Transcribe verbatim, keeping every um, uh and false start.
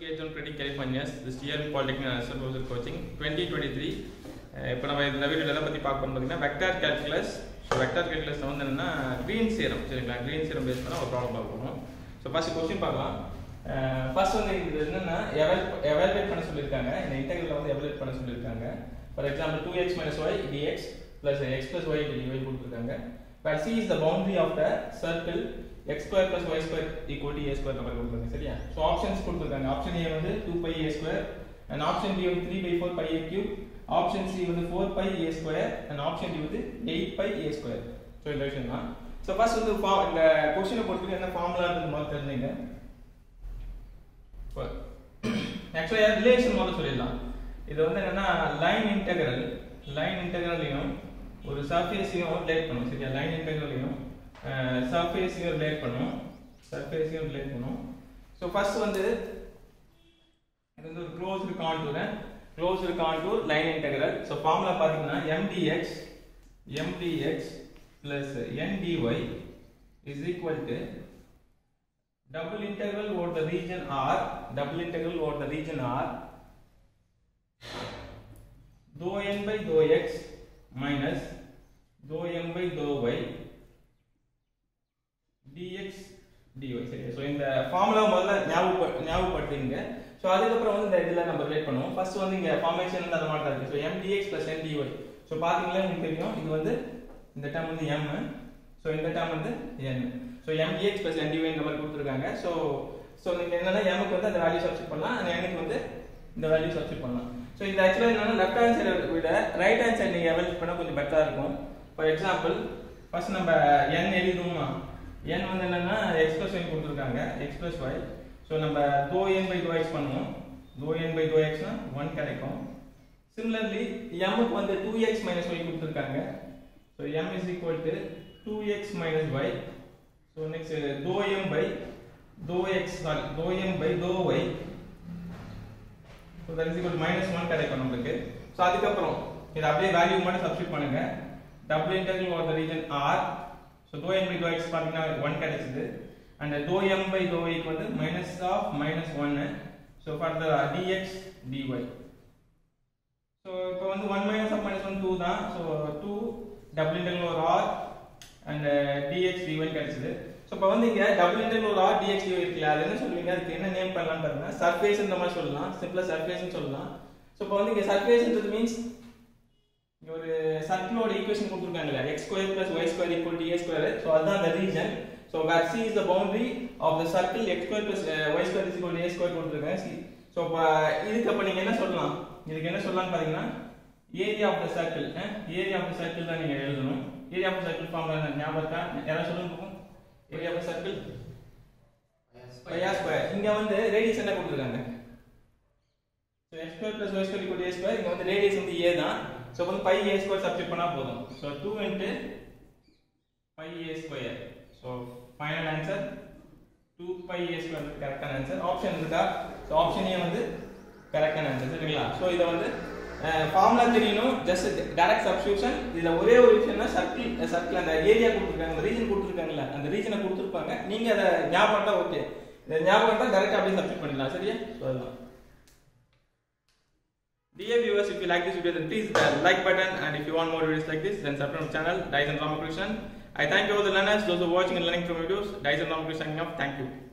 K John Predicting California's this year Polytechnic and Supervisor Coaching twenty twenty-three. இப்போ நம்ம இந்த வீடியோல எதை பத்தி பார்க்க போறோம் பாத்தீங்கன்னா வெக்டர் கால்குலஸ். சோ வெக்டர் கால்குலஸ்ல வந்து என்னன்னா கிரீன்ஸ் தியரம் சரிங்களா? கிரீன்ஸ் தியரம் பேஸ் பண்ண ஒரு ப்ராப்ளம் பார்க்க போறோம். சோ ஃபர்ஸ்ட் क्वेश्चन பார்க்கலாம். ஃபர்ஸ்ட் வந்து இது என்னன்னா எவாலுவேட் பண்ண சொல்லிருக்காங்க. இந்த இன்டெகிரல்ல வந்து எவாலுவேட் பண்ண சொல்லிருக்காங்க. For example two x minus y dx plus x plus y dy கொடுத்திருக்காங்க. Where C is the boundary of the circle x square plus y square equal to a square நம்ம கொடுத்திருக்காங்க சரியா? சோ ஆப்ஷன்ஸ் கொடுத்திருக்காங்க. Option A வந்து two pi a square and option B வந்து three by four pi a cube, option C வந்து four pi a square and option D வந்து eight pi a square. So இந்த விஷயம் தான். So first வந்து இந்த क्वेश्चனை பொறுத்து என்ன ஃபார்முலான்னு முதல்ல தெரிஞ்சுங்க. ஆக்சுவலா ரிலேஷன் முதல்ல சொல்லிடலாம். இது வந்து என்னன்னா லைன் இன்டெகிரல் லைன் இன்டெகிரலையும் ஒரு சர்ஃபேஸையும் ரிலேட் பண்ணும் சரியா? லைன் இன்டெகிரலையும் சர்ஃபேஸையும் ரிலேட் பண்ணும் சர்ஃபேஸையும் ரிலேட் பண்ணும். சோ ஃபர்ஸ்ட் வந்து இது வந்து ஒரு closed contour closed contour line integral. So formula பாத்தீங்கன்னா mdx mdx plus ndy is equal to double integral over the region R double integral over the region R dou n by dou x minus dou m by dou y dx dy சரியா? So இந்த formula முதல்ல ஞாபகம் ஞாபகப்படுத்துங்க. So அதுக்கு அப்புறம் வந்து இந்த இதெல்லாம் நம்ம ரிலேட் பண்ணுவோம். ஃபர்ஸ்ட் வந்து இங்க ஃபார்மேஷன் அந்த மாதிரி இருக்கு. So mdx plus ndy. So பாத்தீங்களா உங்களுக்கு தெரியும் இது வந்து இந்த டேர்ம் வந்து m. சோ இந்த டேர்ம் வந்து n. So mdx plus ndy இந்த மாதிரி கொடுத்திருக்காங்க. சோ சோ நீங்க என்னன்னா m க்கு வந்து அந்த வேல்யூ சப்ஸ்டிட் பண்ணலாம், and n க்கு வந்து இந்த வேல்யூ சப்ஸ்டிட் பண்ணலாம். சோ இது एक्चुअली என்னன்னா லெஃப்ட் ஹேண்ட் சைடு விட ரைட் ஹேண்ட் சைடு நீங்க எவாலுவேட் பண்ணா கொஞ்சம் பெட்டரா இருக்கும். ஃபார் எக்ஸாம்பிள் ஃபர்ஸ்ட் நம்ம n எழுதுவோமா? n வந்து என்னன்னா x plus y கொடுத்திருக்காங்க, x plus y. சோ நம்ம dou n by dou x பண்ணுவோம். dou n by dou x னா one கிடைக்கும். Similarly m க்கு வந்து two x minus y கொடுத்திருக்காங்க. So m is equal to two x minus y. So next dou m by dou x sorry dou m by dou y. So that is equal to minus one கிடைக்கும் நமக்கு. So அதுக்கு அப்புறம் இத அப்படியே value மட்டும் substitute பண்ணுங்க. Double integral over the region R. So dou n by dou x பாத்தீங்கன்னா one கிடைச்சது. And dou m by dou y க்கு வந்து minus of minus one. So further dx dy. So இப்போ வந்து one minus of minus one two தான். So two double integral over R and uh, dx dy கிடைச்சது. So இப்போ வந்து இங்க double integral over R dx dy இருக்குல, அது என்ன சொல்வீங்க? அதுக்கு என்ன நேம் பண்ணலாம் பாருங்க. சர்ஃபேஸ் இந்த மாதிரி சொல்லலாம், சிம்பிளா சர்ஃபேஸ் னு சொல்லலாம். சோ இப்போ வந்து இங்க சர்ஃபேஸ் ன்றது மீன்ஸ் இங்க ஒரு சர்க்கிளோட ஈக்குவேஷன் கொடுத்திருக்காங்கல, x square plus y square equal to a square. So அதுதான் அந்த region. So where C is the boundary of the circle x square plus uh, y square is equal to a square கொடுத்திருக்காங்க. So இதுக்கு அப்ப நீங்க என்ன சொல்லலாம்? இதுக்கு என்ன சொல்லலாம்னு பாத்தீங்கன்னா area of the circle eh area of the circle தான் நீங்க எழுதணும். area of the circle formula ஞாபகம் இருக்கா? யாரா சொல்லுங்க பாப்போம். area of the circle pi r square. இங்க வந்து ரேடியஸ் என்ன கொடுத்திருக்காங்க? So x square plus y square equal to a square. இங்க வந்து ரேடியஸ் வந்து a தான். சோ வந்து pi a square சப்ஸ்டிட் பண்ணா போதும். So two into pi a square. So final answer two pi a square is correct answer. Option இருக்கா? So option A வந்து correct answer சரிங்களா? சோ இத வந்து ஃபார்முலா தெரியணும், ஜஸ்ட் டைரக்ட் சப்ஸ்டிட்யூஷன். இதுல ஒரே ஒரு விஷயம்னா சர்க்கிள் சர்க்கிள் அந்த ஏரியா கொடுத்திருக்காங்க, அந்த ரீஜன் கொடுத்திருக்காங்கல, அந்த ரீஜனை கொடுத்திருப்பாங்க. நீங்க அத ஞாபகம் பண்ணா ஓகே, இத ஞாபகம் பண்ணா டைரக்டா அப்படியே சப்ஸ்டிட் பண்ணிடலாம் சரியா? சோ அதுதான். Dear viewers, if you like this video then please uh, like button, and if you want more videos like this then subscribe to the channel Dyson Ramakrishnan. I thank you all the learners, those who are watching and learning from videos. Dyson Ramakrishnan signing off. Thank you.